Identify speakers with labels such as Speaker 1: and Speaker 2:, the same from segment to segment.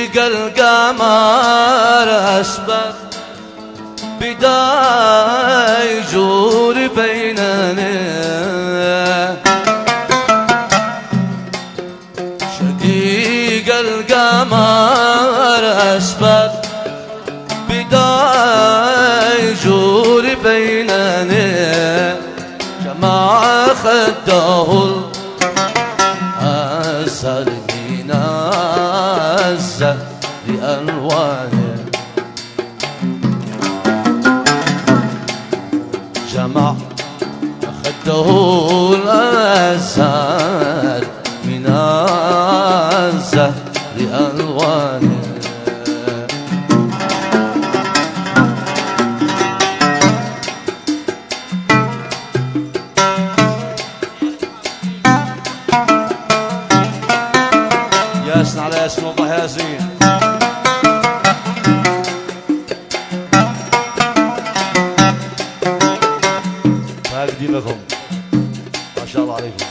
Speaker 1: القمر أسباب بداي يجور بيننا شقيق القمر أسباب بداي يجور بيننا جماعة خده الأسد ينزل لألوانه جمع أخده الأسد من الزهر لألوانه ياسن على ياسن والله ياسين تقديمكم ما شاء الله عليكم.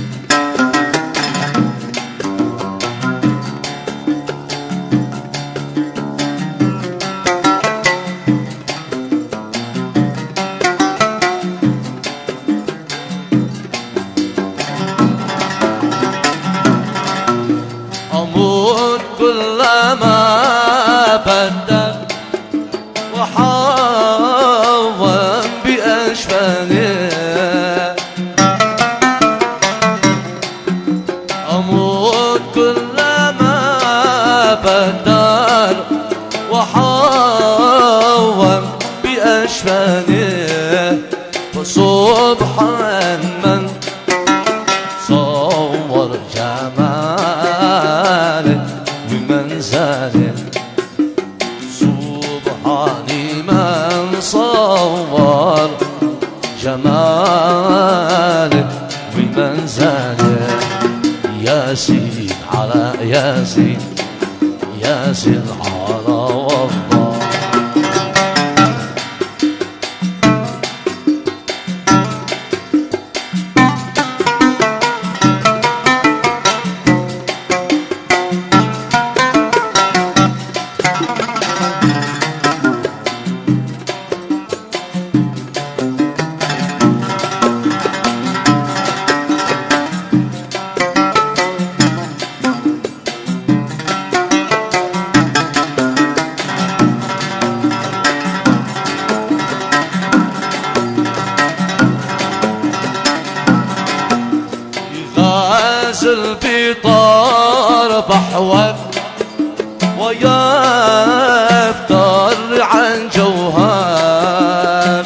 Speaker 1: أموت كلما بدل وحاول بأشفاني أموت كلما بدل وحاول بأشفاني فسبحان من صور جمالك بمنزلك سبحان من صور جمالك بمنزلك ياسين على ياسين ياسين على والله يغازل بطار بحوك ويفتر عن جوهر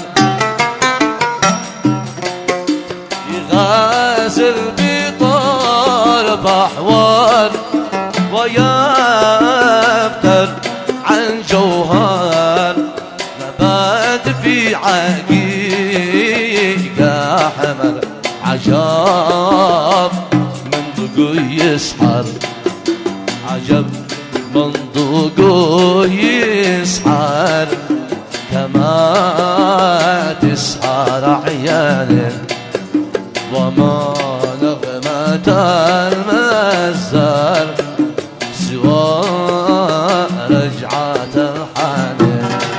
Speaker 1: يغازل بطار بحوك ويفتر عن جوهر نبات في عقيقة حمل عجب منطقه يسحر عجب منطقه يسحر كما تسحر عياله وما نغمة المزار سوى رجعة الحانه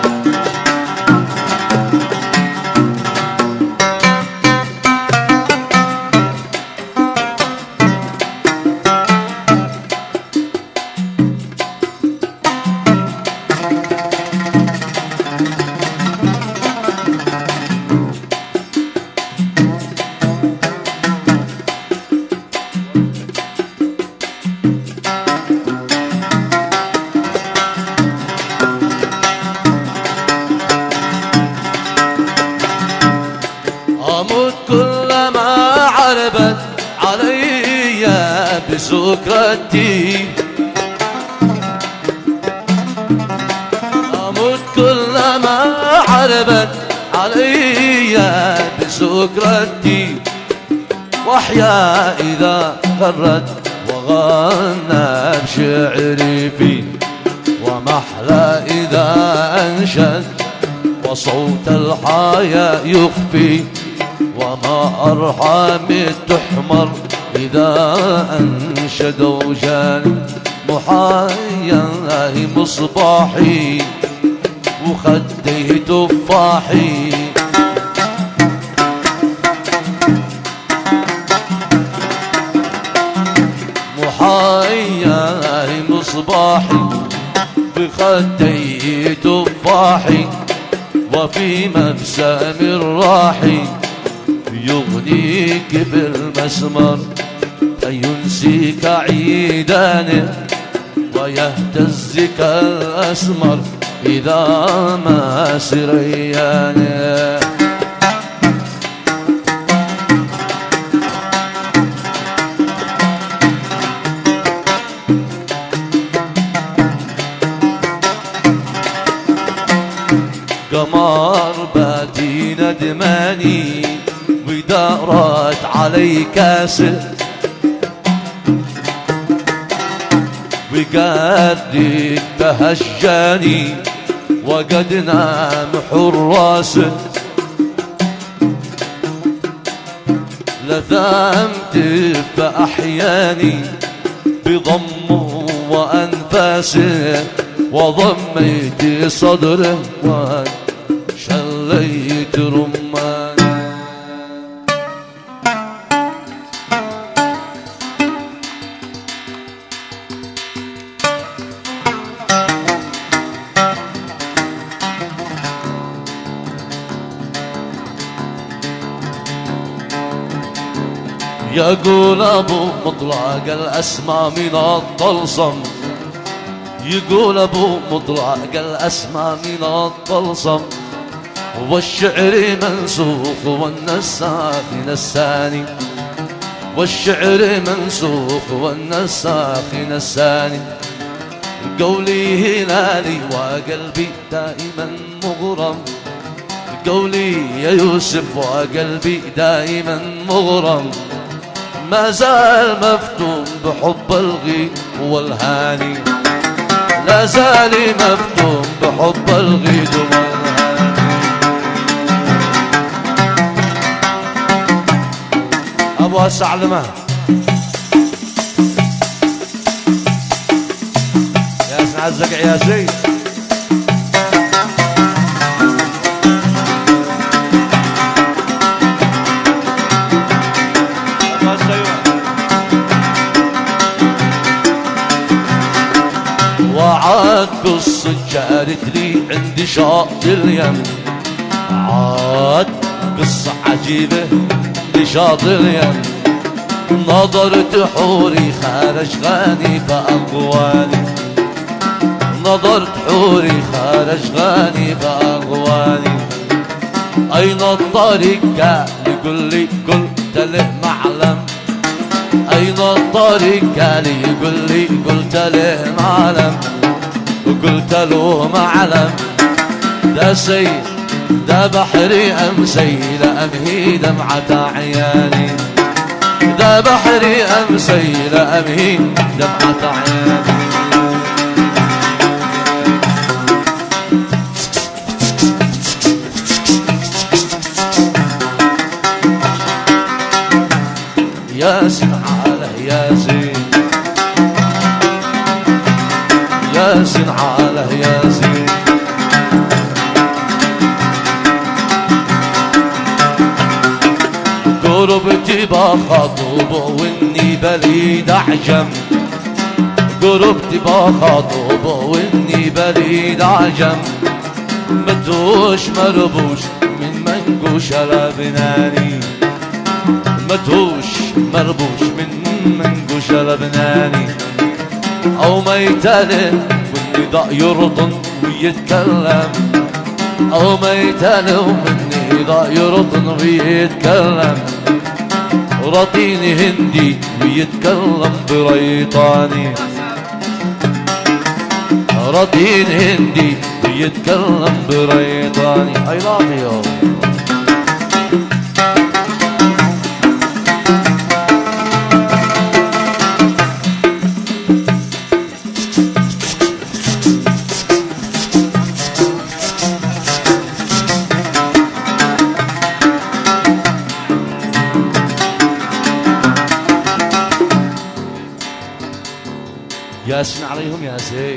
Speaker 1: أموت كلما عربت علي بسكرتي أموت كلما عربت علي بسكرتي وأحيا إذا غرت وغنى بشعري في ومحلى إذا أنشد وصوت الحياة يخفي وما أرحم تحمر إذا أنشدوا جاني محايا مصباحي وخديه تفاحي محايا مصباحي بخديه تفاحي وفي مبسم الراحي يغنيك بالمسمر فينسيك عيدانه ويهتزك الأسمر إذا ما سريانه قمر باتي ندماني ودارت علي كاسر وقد تهجاني وقد نام حراسه لثمت فأحياني بضمه وأنفاسه وضميت صدره وشليت رمانه يقول أبو مطلق الأسماء من الطلسم يقول أبو مطلق الأسماء من الطلسم والشعر منسوخ والنساخ نساني والشعر منسوخ والنساخ نساني قولي هلالي وقلبي دائما مغرم قولي يا يوسف وقلبي دائما مغرم ما زال مفتون بحب الغي والهاني لا زال مفتون بحب الغيد والهاني أبو السعلمة يا سعد زقع يا زيد وعاد قصة جارت لي عندي شاطئ اليم عاد قصة عجيبة لشاطئ اليم نظرت حوري خارج غاني فأغواني نظرت حوري خارج غاني فأغواني أين الطريق قال يقول لي قلت له معلم أين الطريق قال يقول لي قلت له معلم وقلت له معلم ده سيل ده بحري أمسي لأمهي دمعة عياني ده بحري أمسي لأمهي دمعة عياني ياسين على ياسين ياسين على ياسين قربتي بخطوبه واني بليد عجم قربتي بخطوبه واني بليد عجم مدوش مربوش من منقوش لبناني مدهوش مربوش من منقوش لبناني او ميتاله والنداء يرطن ويتكلم او ميتاله والنداء يرطن ويتكلم رطيني هندي ويتكلم بريطاني رطيني هندي ويتكلم بريطاني I love you ياسين عليهم يا زين.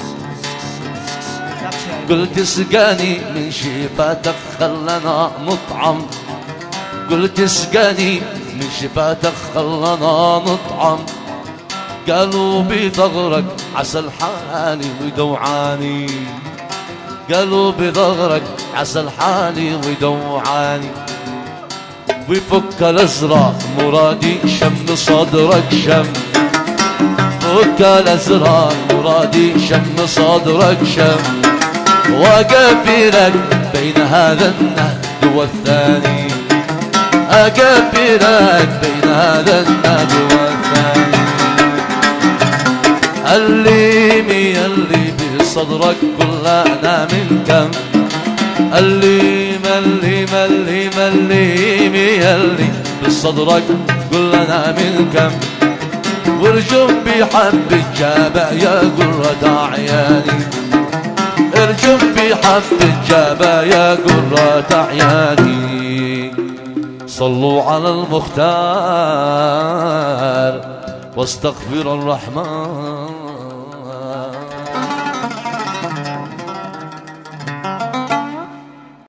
Speaker 1: قلت اسقاني من شفاتك خلنا نطعم، قلت اسقاني من شفاتك خلنا نطعم. قالوا بثغرك عسى الحالي ويدوعاني، قالوا بثغرك عسى الحالي ويدوعاني. ويفك الازرق مرادي شم صدرك شم، فك الازرق مرادي شم صدرك شم. واقبلك بين هذا النهد والثاني، اقبلك بين هذا النهد والثاني. اللي اللي بصدرك كلنا من كم، اللي اللي بصدرك كلنا من كم. وارجم بحب الجابع يا قرة عياني، ارجم بحب الجابع يا قرة عياني. صلوا على المختار واستغفر الرحمن.